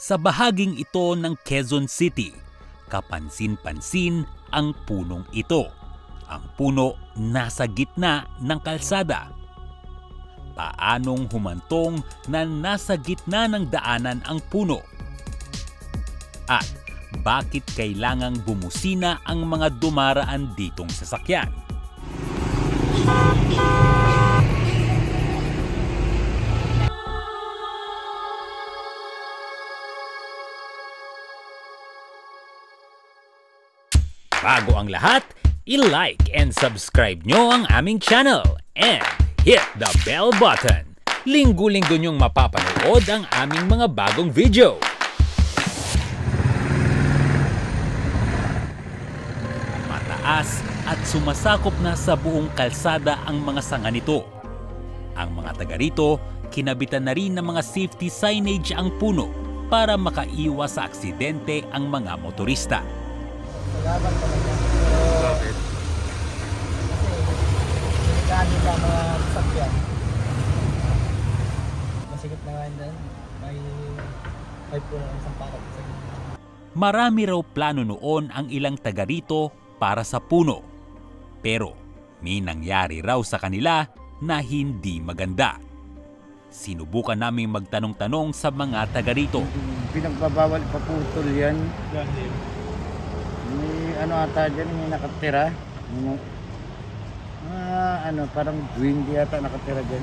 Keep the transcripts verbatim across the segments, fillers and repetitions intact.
Sa bahaging ito ng Quezon City, kapansin-pansin ang punong ito. Ang puno nasa gitna ng kalsada. Paanong humantong na nasa gitna ng daanan ang puno? At bakit kailangang bumusina ang mga dumaraan ditong sasakyan? Bago ang lahat, i-like and subscribe nyo ang aming channel and hit the bell button. Linggo-linggo nyong mapapanood ang aming mga bagong video. Mataas at sumasakop na sa buong kalsada ang mga sanga nito. Ang mga taga rito, kinabitan na rin ng mga safety signage ang puno para makaiwas sa aksidente ang mga motorista. Salamat talaga. Bakit? Kasi delikado ka mga sasakyan. Masikip na nga din. May may puno ng sampakat. Marami raw plano noon ang ilang taga rito para sa puno. Pero may nangyari raw sa kanila na hindi maganda. Sinubukan naming magtanong-tanong sa mga taga rito. Pinagbabawal paputol yan. May ano ata dyan, may nakatira. Ano, ah, ano parang duwindi ata nakatira dyan.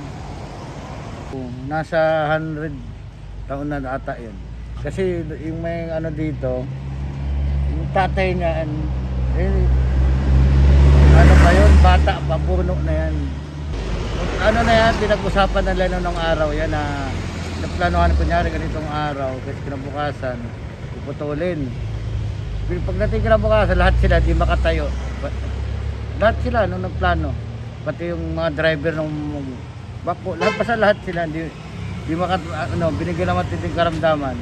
Nasa hundred taon na ata yan. Kasi yung may ano dito, yung tatay niya, eh, ano pa yun, bata pa, puno na yan. Ano na yan, pinag-usapan na lang nung araw yan na naplanuhan kunyari ganitong araw, kasi kinabukasan, puputulin. Pagdating kinabukasan, lahat sila di makatayo. Lahat sila nung nagplano, pati yung mga driver ng bako, lahat basta lahat sila di, di makat, ano, binigyan naman tinding karamdaman.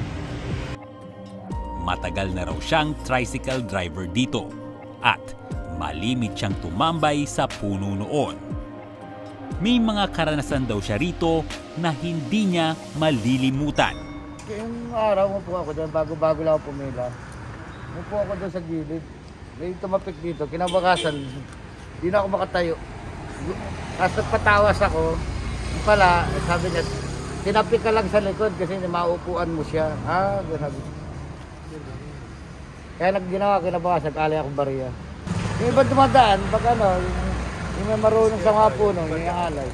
Matagal na raw siyang tricycle driver dito at malimit siyang tumambay sa puno noon. May mga karanasan daw siya rito na hindi niya malilimutan. Yung araw mo po ako doon, bago-bago lang ako pumila. Mo po ako doon sa gilid. May tumapik dito, kinabukasan, di na ako makatayo. Kasi patawas ako, yung pala, sabi niya, tinapik ka lang sa likod kasi maupuan mo siya. Ah, sabi. Kaya nagginawa, kinabukasan, alay akong bariya. Yung iba dumadaan, pag ano, yung, yung may marunong sa mga puno, yung alay.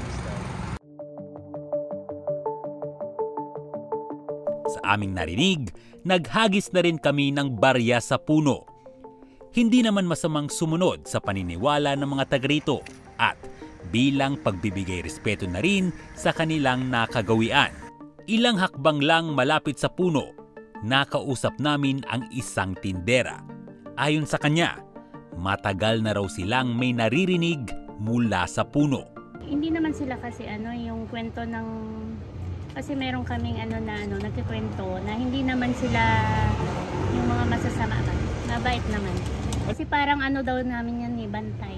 Sa aming narinig, naghagis na rin kami ng barya sa puno. Hindi naman masamang sumunod sa paniniwala ng mga taga rito at bilang pagbibigay respeto na rin sa kanilang nakagawian. Ilang hakbang lang malapit sa puno, nakausap namin ang isang tindera. Ayon sa kanya, matagal na raw silang may naririnig mula sa puno. Hindi naman sila kasi ano yung kwento ng kasi meron kaming ano na ano nagkikwento na hindi naman sila yung mga masasama man. Mabait naman. Kasi parang ano daw namin yan ni bantay.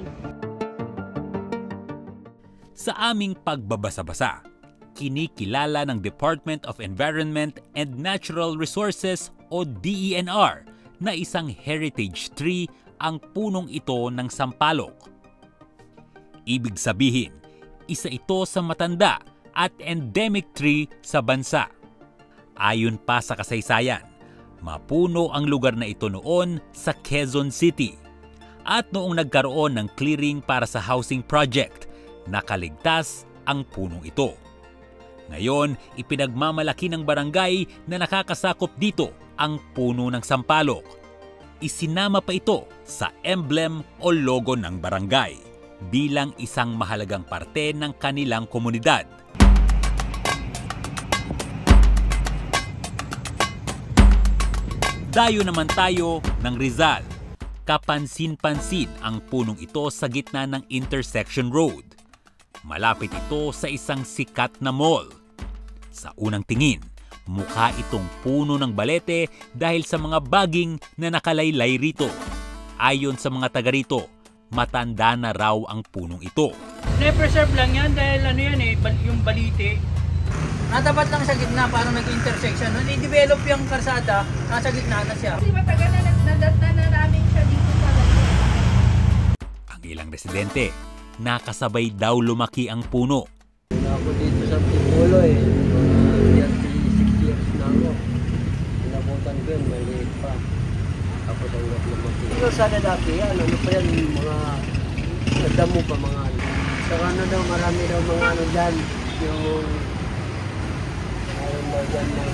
Sa aming pagbabasa-basa, kinikilala ng Department of Environment and Natural Resources o D E N R na isang heritage tree ang punong ito ng sampalok. Ibig sabihin, isa ito sa matanda at endemic tree sa bansa. Ayon pa sa kasaysayan, mapuno ang lugar na ito noon sa Quezon City. At noong nagkaroon ng clearing para sa housing project, nakaligtas ang punong ito. Ngayon, ipinagmamalaki ng barangay na nakakasakop dito ang puno ng sampalok. Isinama pa ito sa emblem o logo ng barangay bilang isang mahalagang parte ng kanilang komunidad. Dayo naman tayo ng Rizal. Kapansin-pansin ang punong ito sa gitna ng intersection road. Malapit ito sa isang sikat na mall. Sa unang tingin, mukha itong puno ng balete dahil sa mga baging na nakalaylay rito. Ayon sa mga taga rito, matanda na raw ang punong ito. Na-preserve lang yan dahil ano yan eh, yung balite, Natapat lang sa gitna, parang nag-intersection. Nung i-develop yung karsada, nasa gitna na siya. Kasi matagal na nagdadata na namin siya dito sa Laguna. Ang ilang residente, nakasabay daw lumaki ang puno. Ako dito sa Pipulo eh, mga thirty-six years na ako. Pinabutan ko yun, maliit pa. Tapos ang lumaki. Ito sana dati yan, ano pa yan, mga nadamo pa mga ano. Saka ano daw, marami daw mga ano dyan, yung mayroon daw dyan na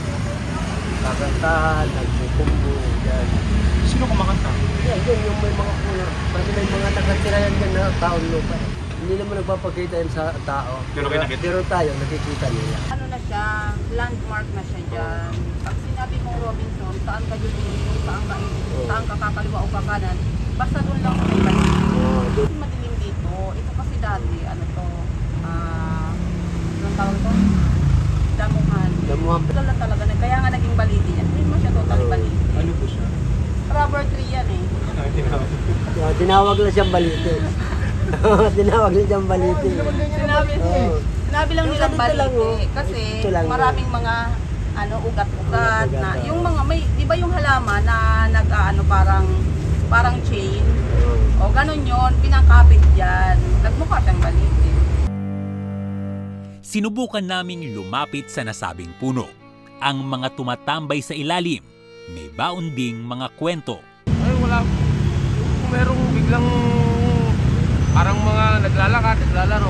kakantahan, nagpukumbo dyan. Sino kumakanta? Yan, yun yung may mga puno. Kasi may mga nakatira yan dyan na taon lupa eh. Hindi naman nagpapakita yan sa tao. Pero, pero, nakikita? pero tayo, nakikita nila. Ano na siya, landmark na siya dyan. Pag sinabi mong Robinson, saan ka dito, saan ka, saan ka kakaliwa o kakanan, basta doon lang may balik. Oh, Kasi madilim dito. Ito kasi dati, ano to, ah, anong tawag to? Damuhan. Damuhan. Ito lang talaga, kaya nga naging baliti yan. Hindi mo siya totally baliti. Ano po siya? Rubber tree yan eh. Ano tinawag? Yeah, tinawag lang siyang baliti. tinawag lang siyang baliti. Sinabi, Oo. sinabi lang Yung nilang ganito lang, baliti. oh. Kasi Ito lang, maraming mga ano ugat-ugat na Ugat-ugat, yung mga may di ba yung halaman na nag ano parang parang chain o ganun yon pinakapit diyan nagmukha siyang baliti. Sinubukan naming lumapit sa nasabing puno. Ang mga tumatambay sa ilalim, may baon ding mga kwento. Ay, wala. Kung merong biglang parang mga naglalakad, naglalaro.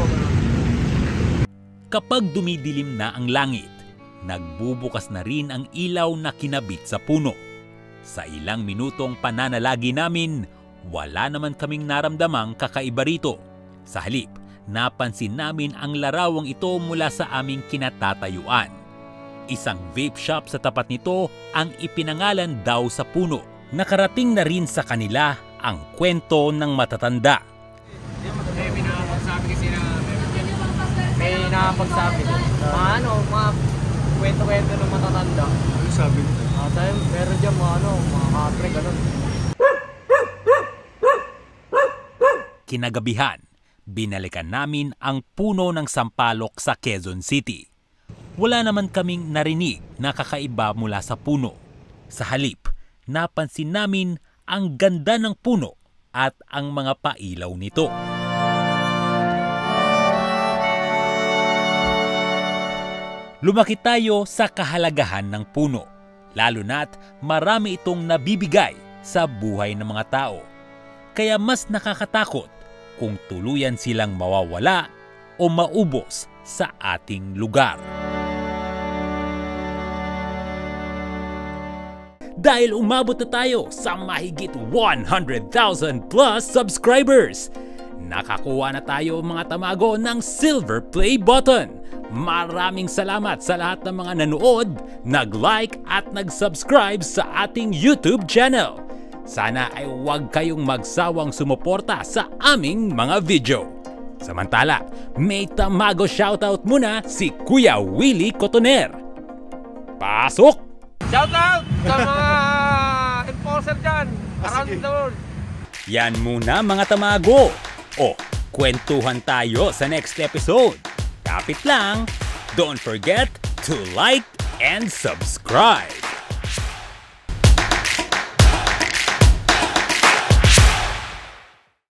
Kapag dumidilim na ang langit, nagbubukas na rin ang ilaw na kinabit sa puno. Sa ilang minutong pananalagi namin, wala naman kaming naramdamang kakaiba rito. Sa halip, napansin namin ang larawang ito mula sa aming kinatatayuan. Isang vape shop sa tapat nito ang ipinangalan daw sa puno. Nakarating na rin sa kanila ang kwento ng matatanda. May pinapagsabi kasi na may napagsabi doon. Mga ano, mga kwento-kwento ng matatanda. Ano sabi nito? Ah, tayo, meron dyan mga ano, mga kapre, ganun. Kinagabihan, binalikan namin ang puno ng sampalok sa Quezon City. Wala naman kaming narinig na kakaiba mula sa puno. Sa halip, napansin namin ang ganda ng puno at ang mga pailaw nito. Lumaki tayo sa kahalagahan ng puno, lalo na't marami itong nabibigay sa buhay ng mga tao. Kaya mas nakakatakot kung tuluyan silang mawawala o maubos sa ating lugar. Dahil umabot na tayo sa mahigit one hundred thousand plus subscribers, nakakuha na tayo mga tamago ng Silver Play button. Maraming salamat sa lahat ng mga nanood, nag-like at nag-subscribe sa ating YouTube channel. Sana ay huwag kayong magsawang sumuporta sa aming mga video. Samantala, may tamago shoutout muna si Kuya Willie Cotoner. Pasok! Shoutout sa mga enforcer dyan, around the world. Yan muna mga tamago. O, kwentuhan tayo sa next episode. Kapit lang, don't forget to like and subscribe.